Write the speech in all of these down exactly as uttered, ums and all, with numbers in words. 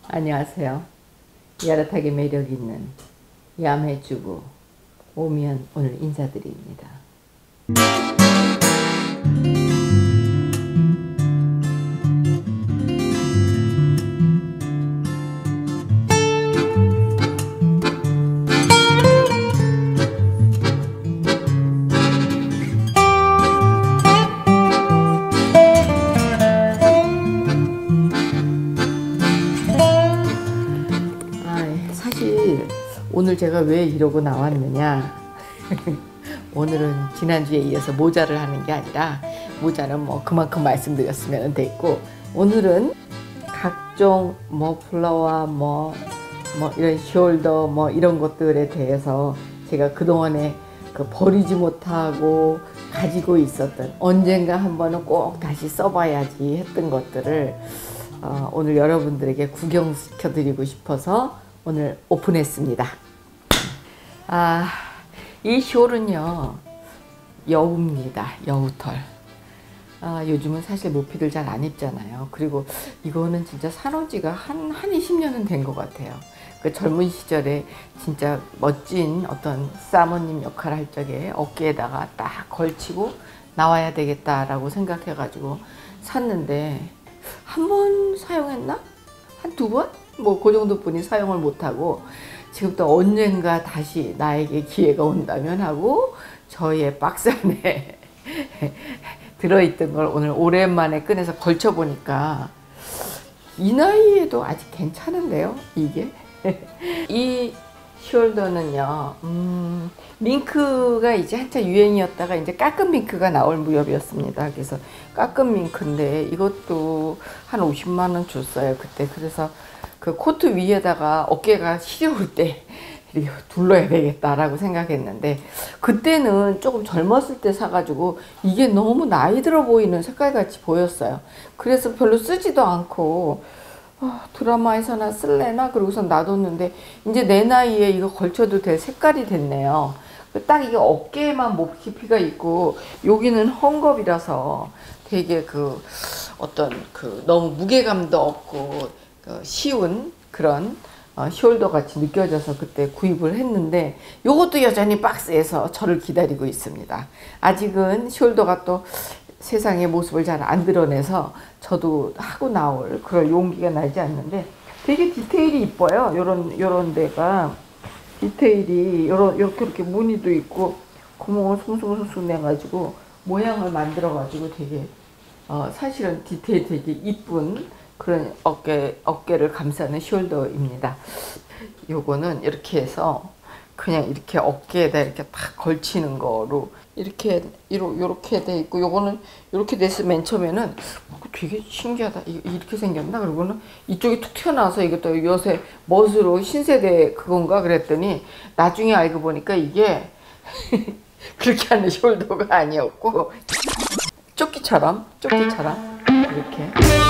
안녕하세요. 야릇하게 매력 있는 야매주부 오미연 오늘 인사드립니다. 사실 오늘 제가 왜 이러고 나왔느냐 오늘은 지난주에 이어서 모자를 하는 게 아니라 모자는 뭐 그만큼 말씀드렸으면 됐고, 오늘은 각종 뭐 플라워 뭐, 뭐 이런 숄더 뭐 이런 것들에 대해서 제가 그동안에 그 버리지 못하고 가지고 있었던, 언젠가 한 번은 꼭 다시 써봐야지 했던 것들을 어, 오늘 여러분들에게 구경시켜 드리고 싶어서 오늘 오픈했습니다. 아, 이 숄은요 여우입니다. 여우털. 아, 요즘은 사실 모피들 잘 안 입잖아요. 그리고 이거는 진짜 산온 지가 한, 한 이십 년은 된 것 같아요. 그 젊은 시절에 진짜 멋진 어떤 사모님 역할을 할 적에 어깨에다가 딱 걸치고 나와야 되겠다라고 생각해 가지고 샀는데, 한 번 사용했나? 한 두 번? 뭐 그 정도뿐이 사용을 못하고, 지금 또 언젠가 다시 나에게 기회가 온다면 하고 저의 박스 안에 들어있던 걸 오늘 오랜만에 꺼내서 걸쳐보니까 이 나이에도 아직 괜찮은데요, 이게. 이 숄더는요, 음, 밍크가 이제 한참 유행이었다가 이제 까끔 밍크가 나올 무렵이었습니다. 그래서 까끔 밍크인데 이것도 한 오십만 원 줬어요, 그때. 그래서 그 코트 위에다가 어깨가 시려울 때 이렇게 둘러야 되겠다라고 생각했는데, 그때는 조금 젊었을 때 사가지고 이게 너무 나이 들어 보이는 색깔같이 보였어요. 그래서 별로 쓰지도 않고 어, 드라마에서나 쓸래나 그러고서 놔뒀는데, 이제 내 나이에 이거 걸쳐도 될 색깔이 됐네요. 딱 이게 어깨에만 목 깊이가 있고 여기는 헝겊이라서 되게 그 어떤 그 너무 무게감도 없고 그 쉬운 그런 어, 숄더 같이 느껴져서 그때 구입을 했는데, 요것도 여전히 박스에서 저를 기다리고 있습니다. 아직은 숄더가 또 세상의 모습을 잘 안 드러내서 저도 하고 나올 그럴 용기가 나지 않는데, 되게 디테일이 이뻐요. 요런 요런 데가 디테일이 요런 요렇게 이렇게 무늬도 있고 구멍을 숭숭숭숭 내 가지고 모양을 만들어 가지고 되게 어 사실은 디테일 되게 이쁜 그런 어깨 어깨를 감싸는 숄더입니다. 요거는 이렇게 해서 그냥 이렇게 어깨에다 이렇게 딱 걸치는 거로 이렇게 이렇게 돼 있고, 요거는 이렇게 돼서 맨 처음에는 되게 신기하다, 이렇게 생겼나 그러고는 이쪽이 툭 튀어나와서 이것도 요새 멋으로 신세대 그건가 그랬더니 나중에 알고 보니까 이게 그렇게 하는 숄더가 아니었고 조끼처럼 조끼처럼 이렇게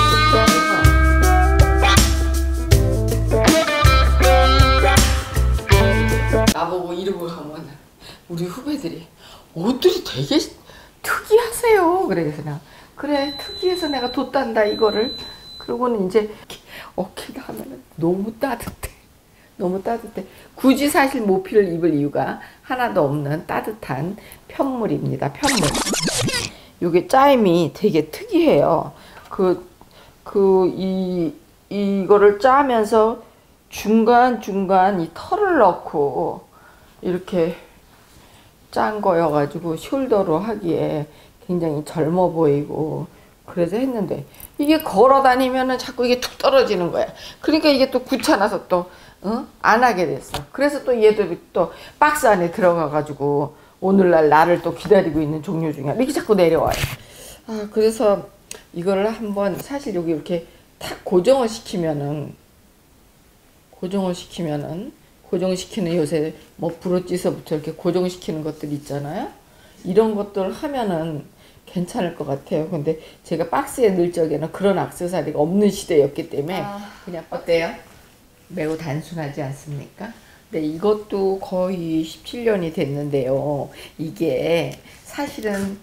나보고 이러고 가면 우리 후배들이 옷들이 되게 특이하세요. 그래서 나 그래 특이해서 내가 뒀단다 이거를. 그러고는 이제 어깨가 하면은 너무 따뜻해. 너무 따뜻해. 굳이 사실 모피를 입을 이유가 하나도 없는 따뜻한 편물입니다. 편물. 요게 짜임이 되게 특이해요. 그, 그, 이, 이거를 짜면서 중간중간 이 털을 넣고 이렇게 짠 거여가지고 숄더로 하기에 굉장히 젊어 보이고 그래서 했는데, 이게 걸어 다니면은 자꾸 이게 툭 떨어지는 거야. 그러니까 이게 또 귀찮아서 또, 어? 안 하게 됐어. 그래서 또 얘도 또 박스 안에 들어가가지고 오늘날 나를 또 기다리고 있는 종류 중에 이렇게 자꾸 내려와요. 아, 그래서 이거를 한번 사실 여기 이렇게 탁 고정을 시키면은, 고정을 시키면은 고정시키는 요새 뭐 브로치서부터 이렇게 고정시키는 것들 있잖아요. 이런 것들 하면은 괜찮을 것 같아요. 근데 제가 박스에 넣을 적에는 그런 액세서리가 없는 시대였기 때문에 아, 그냥 어때요? 매우 단순하지 않습니까? 근데 이것도 거의 십칠 년이 됐는데요. 이게 사실은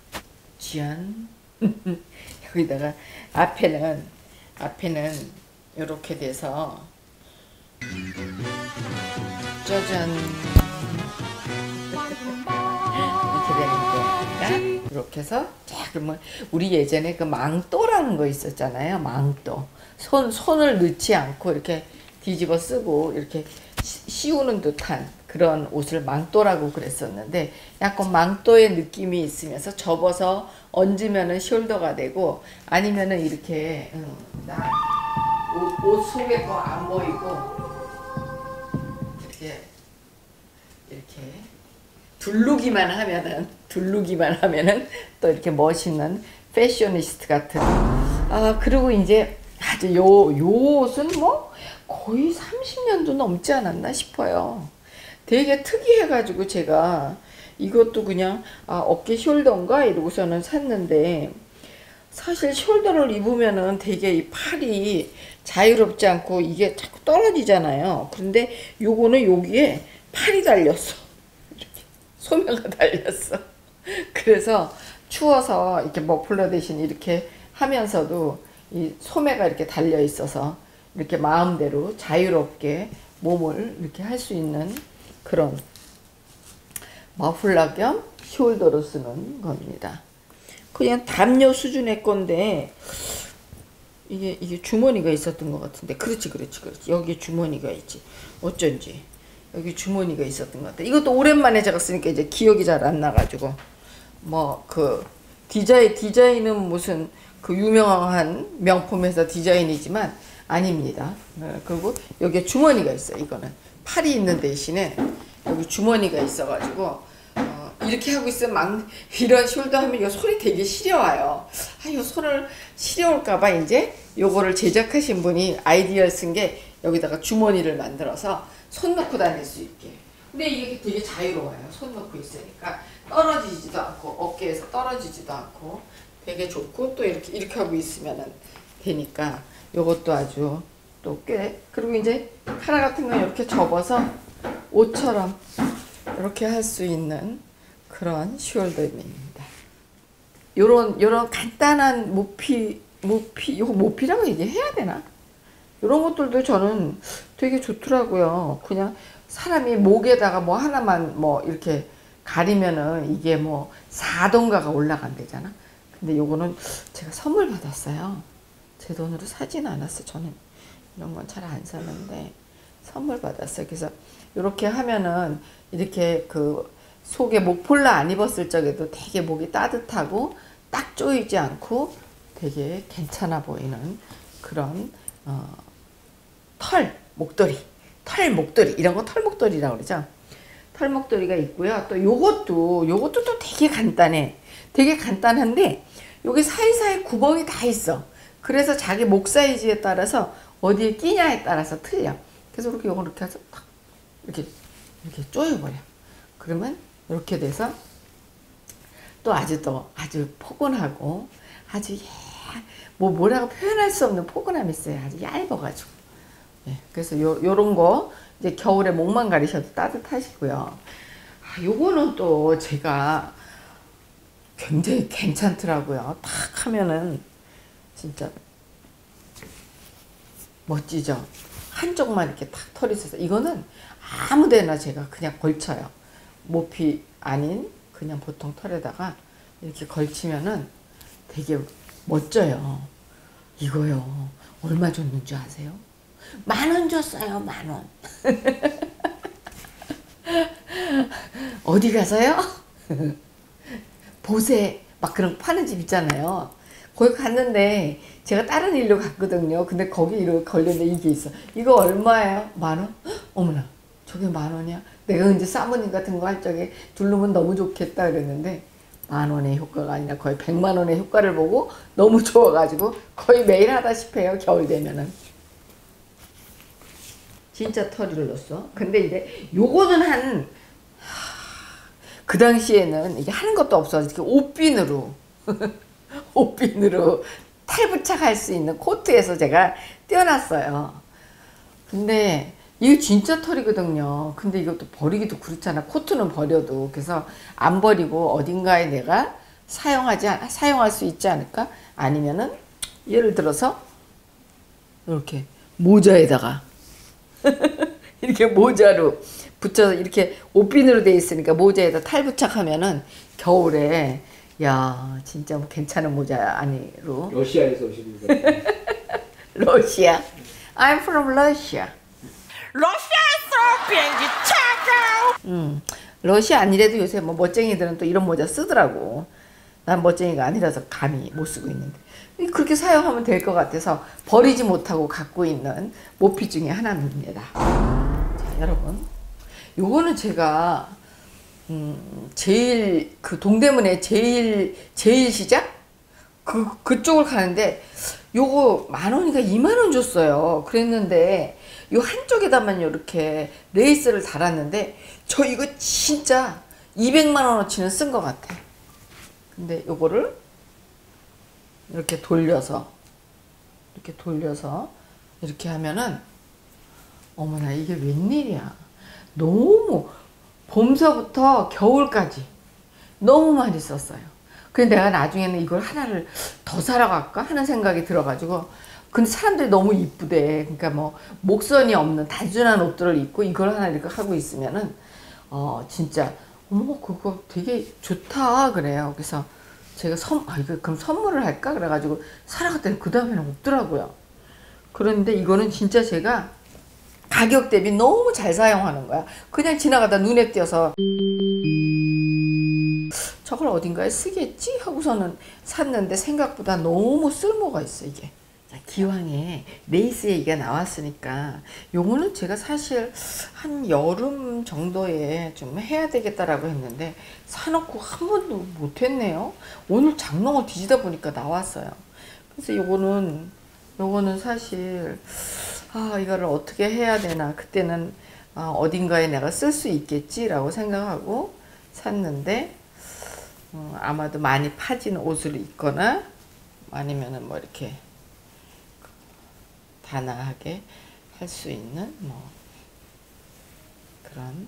짠 여기다가 앞에는 앞에는 이렇게 돼서 짜잔 이렇게 되는 거니까 이렇게 해서 자 그러면 우리 예전에 그 망토라는 거 있었잖아요. 망토 손 손을 넣지 않고 이렇게 뒤집어 쓰고 이렇게 씌우는 듯한 그런 옷을 망토라고 그랬었는데 약간 망토의 느낌이 있으면서 접어서 얹으면은 숄더가 되고 아니면은 이렇게 음, 옷, 옷 속에 거 안 보이고 이렇게 이렇게 두르기만 하면은 두르기만 하면은 또 이렇게 멋있는 패셔니스트 같은 아 그리고 이제 아주 요, 요 옷은 뭐 거의 삼십 년도 넘지 않았나 싶어요. 되게 특이해가지고 제가 이것도 그냥 아 어깨 숄더인가 이러고서는 샀는데 사실 숄더를 입으면은 되게 이 팔이 자유롭지 않고 이게 자꾸 떨어지잖아요. 그런데 요거는 여기에 팔이 달렸어. 이렇게 소매가 달렸어. 그래서 추워서 이렇게 머플러 대신 이렇게 하면서도 이 소매가 이렇게 달려 있어서 이렇게 마음대로 자유롭게 몸을 이렇게 할 수 있는 그런 머플러 겸 숄더로 쓰는 겁니다. 그냥 담요 수준의 건데 이게 이게 주머니가 있었던 것 같은데 그렇지 그렇지 그렇지 여기 주머니가 있지 어쩐지 여기 주머니가 있었던 것 같아. 이것도 오랜만에 제가 쓰니까 이제 기억이 잘 안 나가지고 뭐 그 디자인 디자인은 무슨 그 유명한 명품에서 디자인이지만 아닙니다. 네, 그리고 여기에 주머니가 있어요. 이거는 팔이 있는 대신에 여기 주머니가 있어가지고 어, 이렇게 하고 있으면 막 이런 숄더 하면 이 손이 되게 시려워요. 아, 이 손을 시려울까봐 이제 요거를 제작하신 분이 아이디어를 쓴 게 여기다가 주머니를 만들어서 손 넣고 다닐 수 있게. 근데 이게 되게 자유로워요. 손 넣고 있으니까 떨어지지도 않고 어깨에서 떨어지지도 않고 되게 좋고 또 이렇게 이렇게 하고 있으면은 되니까 요것도 아주 또 꽤 그리고 이제 카라 같은 건 이렇게 접어서 옷처럼 이렇게 할 수 있는 그런 숄더입니다. 요런 요런 간단한 모피 모피 요거 모피라고 얘기해야 되나? 요런 것들도 저는 되게 좋더라고요. 그냥 사람이 목에다가 뭐 하나만 뭐 이렇게 가리면은 이게 뭐 사동가가 올라간대잖아. 근데 요거는 제가 선물 받았어요. 제 돈으로 사진 않았어. 저는 이런 건 잘 안 사는데 선물 받았어요. 그래서 이렇게 하면은 이렇게 그 속에 목폴라 안 입었을 적에도 되게 목이 따뜻하고 딱 조이지 않고 되게 괜찮아 보이는 그런 어, 털 목도리, 털 목도리 이런 거 털 목도리라고 그러죠. 털 목도리가 있고요. 또 요것도 요것도 또 되게 간단해. 되게 간단한데 여기 사이사이 구멍이 다 있어. 그래서 자기 목 사이즈에 따라서 어디에 끼냐에 따라서 틀려. 그래서 이렇게 요거 이렇게 해서 탁 이렇게 이렇게 조여버려. 그러면 이렇게 돼서 또 아주 또 아주 포근하고 아주 예, 뭐 뭐라고 표현할 수 없는 포근함이 있어요. 아주 얇아가지고. 예, 그래서 요 요런 거 이제 겨울에 목만 가리셔도 따뜻하시고요. 아, 요거는 또 제가 굉장히 괜찮더라고요. 탁 하면은 진짜 멋지죠. 한쪽만 이렇게 탁 털이 있어서 이거는 아무데나 제가 그냥 걸쳐요. 모피 아닌 그냥 보통 털에다가 이렇게 걸치면은 되게 멋져요. 이거요. 얼마 줬는 줄 아세요? 만 원 줬어요. 만 원. 어디 가서요? 보세 막 그런 거 파는 집 있잖아요. 거기 갔는데 제가 다른 일로 갔거든요. 근데 거기 이렇게 걸렸는데 이게 있어. 이거 얼마예요? 만 원? 어머나 저게 만 원이야? 내가 이제 사모님 같은 거 할 적에 두르면 너무 좋겠다 그랬는데 만 원의 효과가 아니라 거의 백만 원의 효과를 보고 너무 좋아가지고 거의 매일 하다시피 해요. 겨울 되면은. 진짜 털을 넣었어. 근데 이제 요거는 한 그 당시에는 이게 하는 것도 없어. 이렇게 옷빈으로 옷빈으로 탈부착할 수 있는 코트에서 제가 떼어놨어요. 근데 이거 진짜 털이거든요. 근데 이것도 버리기도 그렇잖아. 코트는 버려도. 그래서 안 버리고 어딘가에 내가 사용하지 않, 사용할 수 있지 않을까? 아니면은 예를 들어서 이렇게 모자에다가 이렇게 모자로 붙여서 이렇게 옷핀으로 돼 있으니까 모자에다 탈부착하면은 겨울에 야 진짜 뭐 괜찮은 모자 아니로. 러시아에서 오신 분. 러시아. I'm from Russia. 러시아에서 비행기 타고. 음, 러시아 아니래도 요새 뭐 멋쟁이들은 또 이런 모자 쓰더라고. 난 멋쟁이가 아니라서 감히 못 쓰고 있는데 그렇게 사용하면 될 것 같아서 버리지 못하고 갖고 있는 모피 중에 하나입니다. 자, 여러분, 요거는 제가 음, 제일 그 동대문에 제일 제일 시장 그 그쪽을 가는데 요거 만 원인가 이만 원 줬어요. 그랬는데 요 한쪽에다만 이렇게 레이스를 달았는데 저 이거 진짜 이백만 원어치는 쓴 것 같아. 근데 요거를 이렇게 돌려서 이렇게 돌려서 이렇게 하면은 어머나 이게 웬일이야. 너무 봄서부터 겨울까지 너무 많이 썼어요. 그래서 내가 나중에는 이걸 하나를 더 사러 갈까 하는 생각이 들어가지고 근데 사람들이 너무 이쁘대. 그러니까 뭐 목선이 없는 단순한 옷들을 입고 이걸 하나 이렇게 하고 있으면은 어 진짜 어머 그거 되게 좋다 그래요. 그래서 제가 선 아, 이거 그럼 선물을 할까 그래가지고 사러 갔더니 그 다음에는 없더라고요. 그런데 이거는 진짜 제가 가격 대비 너무 잘 사용하는 거야. 그냥 지나가다 눈에 띄어서 저걸 어딘가에 쓰겠지 하고서는 샀는데 생각보다 너무 쓸모가 있어 이게. 자, 기왕에 레이스 얘기가 나왔으니까 요거는 제가 사실 한 여름 정도에 좀 해야 되겠다라고 했는데 사놓고 한 번도 못했네요. 오늘 장롱을 뒤지다 보니까 나왔어요. 그래서 요거는 요거는 사실 아 이거를 어떻게 해야 되나 그때는 아, 어딘가에 내가 쓸 수 있겠지라고 생각하고 샀는데 음, 아마도 많이 파진 옷을 입거나 아니면은 뭐 이렇게 단아하게 할 수 있는 뭐 그런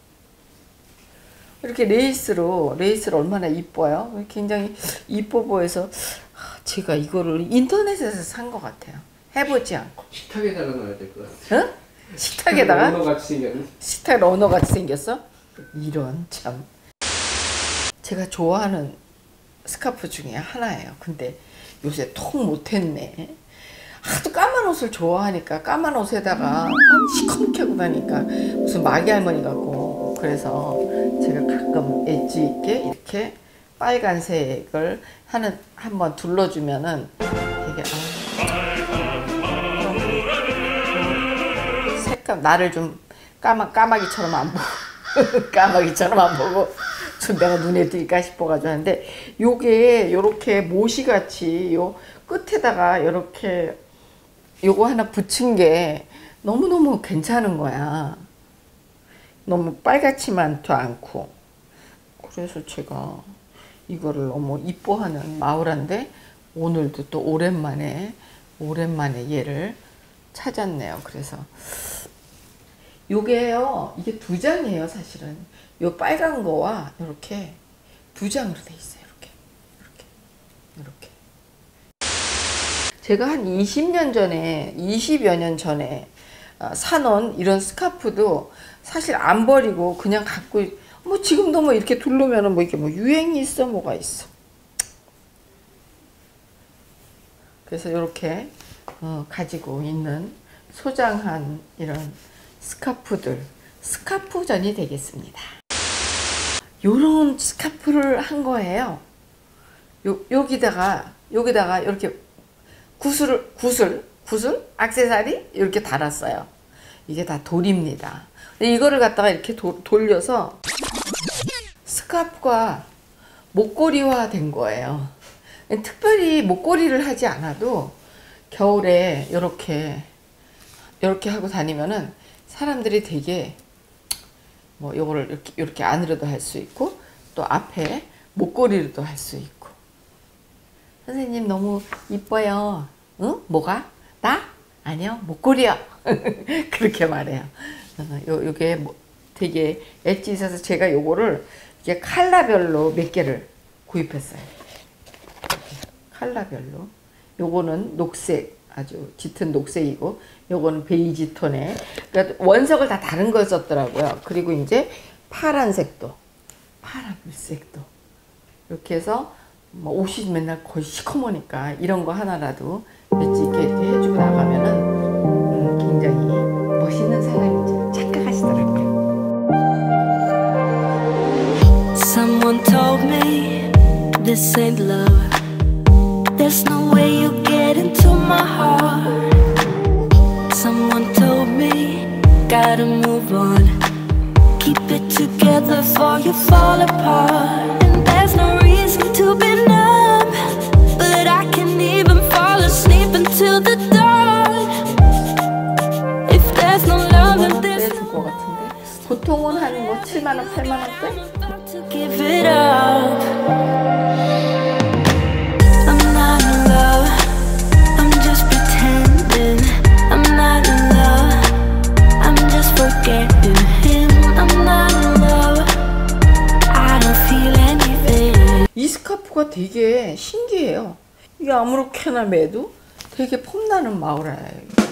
이렇게 레이스로 레이스를 얼마나 이뻐요. 굉장히 이뻐 보여서 제가 이거를 인터넷에서 산 것 같아요. 해보지 않고. 식탁에다가 놔야 될 것 같아요. 어? 식탁에다가? 러너 같이 생겼네. 식탁 러너 같이 생겼어? 이런 참. 제가 좋아하는 스카프 중에 하나예요. 근데 요새 통 못했네. 하도 까만 옷을 좋아하니까 까만 옷에다가 시커멓게 하고 다니까 무슨 마기 할머니 같고 그래서 제가 가끔 엣지 있게 이렇게 빨간색을 하는 한번 둘러주면은 되게 아, 색감 나를 좀 까마 까마귀처럼 안 보고 까마귀처럼 안 보고 좀 내가 눈에 띌까 싶어가지고 하는데 요게 요렇게 모시같이 요 끝에다가 요렇게 요거 하나 붙인 게 너무너무 괜찮은 거야. 너무 빨갛지만도 않고. 그래서 제가 이거를 너무 이뻐하는 마우라인데 오늘도 또 오랜만에 오랜만에 얘를 찾았네요. 그래서 요게요. 이게 두 장이에요, 사실은. 요 빨간 거와 이렇게 두 장으로 돼 있어요. 이렇게. 이렇게. 이렇게. 제가 한 이십 년 전에, 이십여 년 전에 사놓은 이런 스카프도 사실 안 버리고 그냥 갖고, 뭐 지금도 뭐 이렇게 두르면은 뭐 이게 뭐 유행이 있어, 뭐가 있어. 그래서 이렇게 어, 가지고 있는 소장한 이런 스카프들, 스카프전이 되겠습니다. 요런 스카프를 한 거예요. 요, 여기다가, 여기다가 이렇게 구슬을, 구슬, 구슬? 액세서리? 이렇게 달았어요. 이게 다 돌입니다. 이거를 갖다가 이렇게 도, 돌려서 스카프가 목걸이화 된 거예요. 특별히 목걸이를 하지 않아도 겨울에 이렇게, 이렇게 하고 다니면은 사람들이 되게 뭐 요거를 이렇게, 이렇게 안으로도 할 수 있고 또 앞에 목걸이로도 할 수 있고. 선생님 너무 이뻐요. 응? 뭐가? 나? 아니요. 목걸이요. 그렇게 말해요. 요, 요게 뭐 되게 엣지 있어서 제가 요거를 이게 컬러별로 몇 개를 구입했어요. 컬러별로. 요거는 녹색 아주 짙은 녹색이고 요거는 베이지 톤에 그러니까 원석을 다 다른 걸 썼더라고요. 그리고 이제 파란색도 파란 물색도 이렇게 해서 뭐 옷이 맨날 거의 시커머니까 이런 거 하나라도 배지 있게 이렇게 해주고 나가면은 음, 굉장히 멋있는 사람이죠. 착각하시더라고요. Someone told me this ain't love. There's no way you get into my heart. Someone told me gotta move on. Keep it together before you fall apart. And there's no reason to be numb, but I can't even fall asleep until the dawn. If there's no love and there's 줄 것 같은데 보통은 한 뭐 칠만 원, 팔만 원대? to give it up. I'm not in love, I'm just pretending. I'm not in love, I'm just forgetting him. I'm not in love, I don't feel anything. 이 스카프가 되게 신기해요. 이게 아무렇게나 매도 되게 폼나는 마우라예요.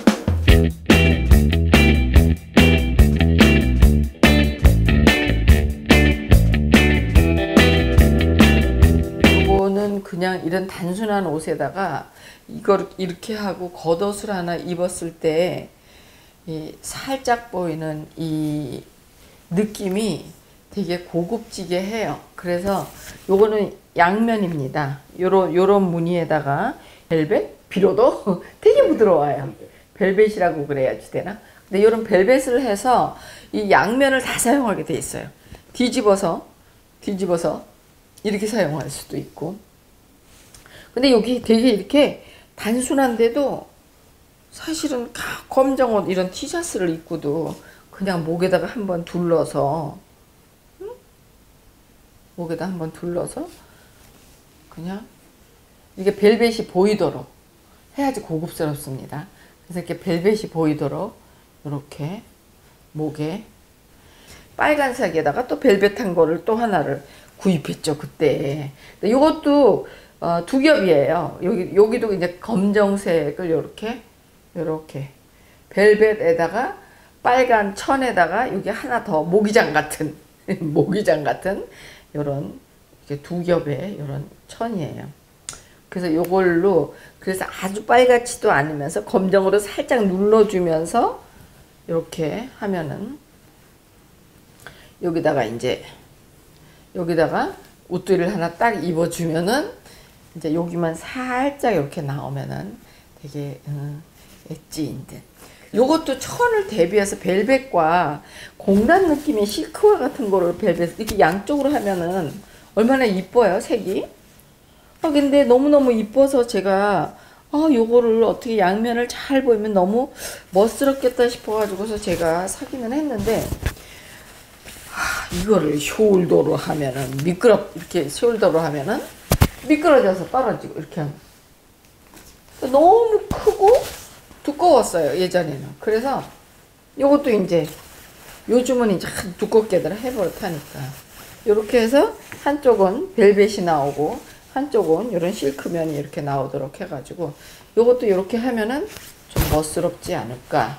이거는 그냥 이런 단순한 옷에다가 이걸 이렇게 하고 겉옷을 하나 입었을 때 이 살짝 보이는 이 느낌이 되게 고급지게 해요. 그래서 요거는 양면입니다. 요런 요런 무늬에다가 벨벳 비로도 되게 부드러워요. 벨벳이라고 그래야지 되나? 근데 요런 벨벳을 해서 이 양면을 다 사용하게 돼 있어요. 뒤집어서 뒤집어서 이렇게 사용할 수도 있고. 근데 여기 되게 이렇게 단순한데도 사실은 검정 옷 이런 티셔츠를 입고도 그냥 목에다가 한번 둘러서 응? 목에다 한번 둘러서 그냥 이게 벨벳이 보이도록 해야지 고급스럽습니다. 그래서 이렇게 벨벳이 보이도록 이렇게 목에 빨간색에다가 또 벨벳한 거를 또 하나를 구입했죠 그때. 이것도 어, 두 겹이에요. 여기 여기도 이제 검정색을 이렇게 이렇게 벨벳에다가 빨간 천에다가 여기 하나 더 모기장 같은 모기장 같은 요런 이렇게 두 겹의 요런 천이에요. 그래서 요걸로 그래서 아주 빨갛지도 않으면서 검정으로 살짝 눌러주면서 이렇게 하면은 여기다가 이제 여기다가 옷들을 하나 딱 입어주면은 이제 여기만 살짝 이렇게 나오면은 되게 음, 엣지인 듯. 요것도 천을 대비해서 벨벳과 공란 느낌의 실크와 같은 거를 벨벳 이렇게 양쪽으로 하면은 얼마나 이뻐요 색이. 아 근데 너무너무 이뻐서 제가 아 요거를 어떻게 양면을 잘 보이면 너무 멋스럽겠다 싶어 가지고서 제가 사기는 했는데 아, 이거를 숄더로 하면은 미끄럽 이렇게 숄더로 하면은 미끄러져서 떨어지고 이렇게 하면 너무 크고 두꺼웠어요 예전에는. 그래서 요것도 이제 요즘은 이제 두껍게들 해버릇하니까 요렇게 해서 한쪽은 벨벳이 나오고 한쪽은 이런 실크면이 이렇게 나오도록 해가지고 요것도 이렇게 하면은 좀 멋스럽지 않을까.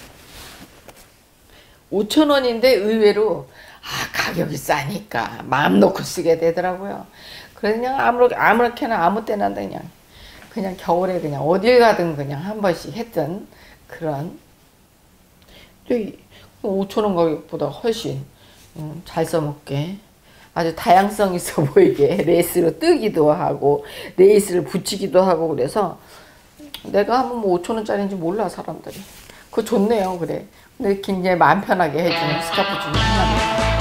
오천 원인데 의외로 아 가격이 싸니까 마음 놓고 쓰게 되더라고요. 그래서 그냥 아무렇게 아무렇게나 아무 때나 그냥 그냥 겨울에 그냥 어딜 가든 그냥 한 번씩 했던 그런 오천 원 가격보다 훨씬 음, 잘 써먹게 아주 다양성 있어 보이게 레이스로 뜨기도 하고 레이스를 붙이기도 하고 그래서 내가 하면 뭐 오천 원짜리인지 몰라 사람들이. 그거 좋네요. 그래. 근데 굉장히 마음 편하게 해주는 스카프 중에 하나입니다.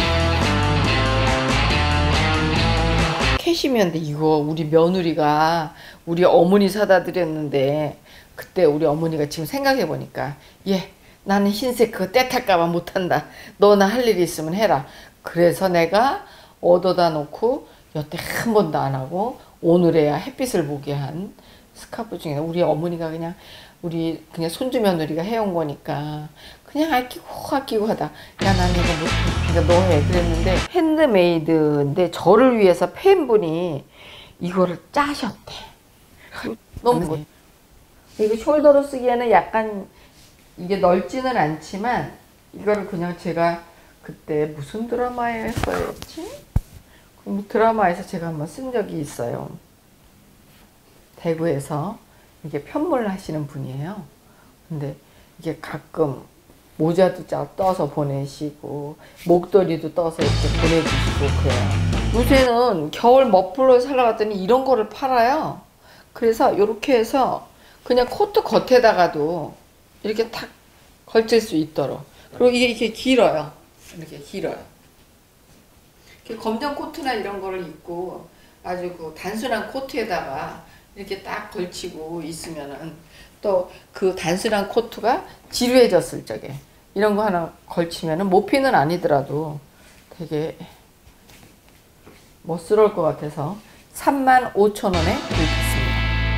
캐시미어인데 이거 우리 며느리가 우리 어머니 사다 드렸는데 그때 우리 어머니가 지금 생각해 보니까 예 나는 흰색 그거 때 탈까봐 못한다. 너나 할 일이 있으면 해라. 그래서 내가 얻어다 놓고 여태 한 번도 안 하고 오늘에야 햇빛을 보게 한 스카프 중에 우리 어머니가 그냥 우리 그냥 손주 며느리가 해온 거니까 그냥 아끼고 아끼고 하다 야 난 이거 못해 그러니까 너 해 그랬는데 핸드메이드인데 저를 위해서 팬분이 이거를 짜셨대. 너무 이거 숄더로 쓰기에는 약간 이게 넓지는 않지만 이거를 그냥 제가 그때 무슨 드라마에서였지? 그 드라마에서 제가 한번 쓴 적이 있어요. 대구에서 이게 편물 하시는 분이에요. 근데 이게 가끔 모자도 떠서 보내시고 목도리도 떠서 이렇게 보내주시고 그래요. 요새는 겨울 머플러 사러 갔더니 이런 거를 팔아요. 그래서 이렇게 해서 그냥 코트 겉에다가도 이렇게 탁 걸칠 수 있도록. 그리고 이게 이렇게 길어요. 이렇게 길어요. 이렇게 검정 코트나 이런 거를 입고 아주 그 단순한 코트에다가 이렇게 딱 걸치고 있으면은 또 그 단순한 코트가 지루해졌을 적에 이런 거 하나 걸치면은 모피는 아니더라도 되게 멋스러울 것 같아서 삼만 오천 원에 구입했습니다.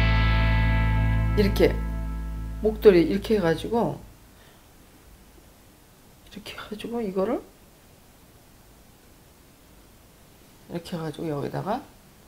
이렇게 목도리 이렇게 해가지고 이렇게 해가지고 이거를 이렇게 해가지고 여기다가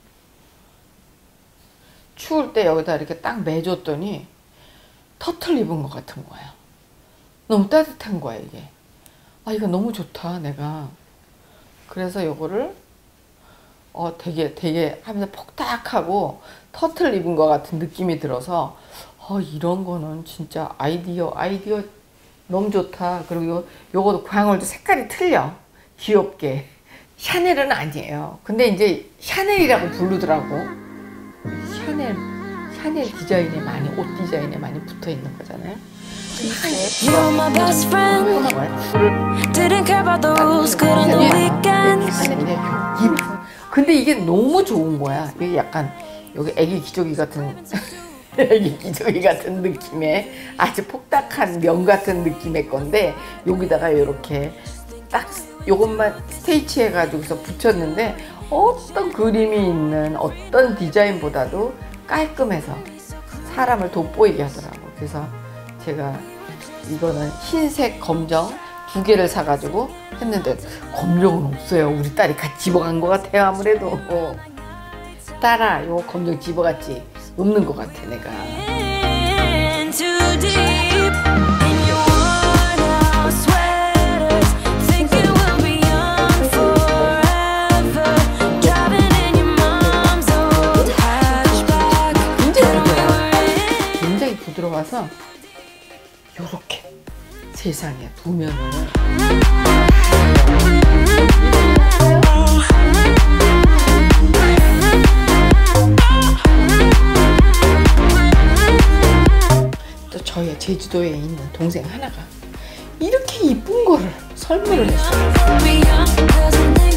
추울 때 여기다 이렇게 딱 매줬더니 터틀 입은 것 같은 거야. 너무 따뜻한 거야 이게. 아 이거 너무 좋다 내가. 그래서 요거를 어 되게 되게 하면서 폭닥하고 터틀 입은 것 같은 느낌이 들어서 어 이런 거는 진짜 아이디어 아이디어 너무 좋다. 그리고 요, 요거도 광을도 색깔이 틀려. 귀엽게. 샤넬은 아니에요. 근데 이제 샤넬이라고 부르더라고. 샤넬 샤넬 디자인에 많이 옷 디자인에 많이 붙어 있는 거잖아요. You're my best friend. Didn't care about the rules. Good on the weekends. 근데 이게 너무 좋은 거야. 이게 약간 여기 애기 기저귀 같은 애기 기저귀 같은 느낌의 아주 폭닥한 면 같은 느낌의 건데 여기다가 이렇게 딱 요것만 스테이치 해가지고서 붙였는데 어떤 그림이 있는 어떤 디자인보다도 깔끔해서 사람을 돋보이게 하더라고. 그래서 제가 이거는 흰색 검정 두 개를 사가지고 했는데 검정은 없어요. 우리 딸이 같이 집어간 것 같아요. 아무래도 딸아 요 검정 집어갔지? 없는 것 같아 내가. 굉장히 부드러워서 요렇게 세상에 두 면을 또 저희 제주도에 있는 동생 하나가 이렇게 이쁜 거를 설물을 했어요.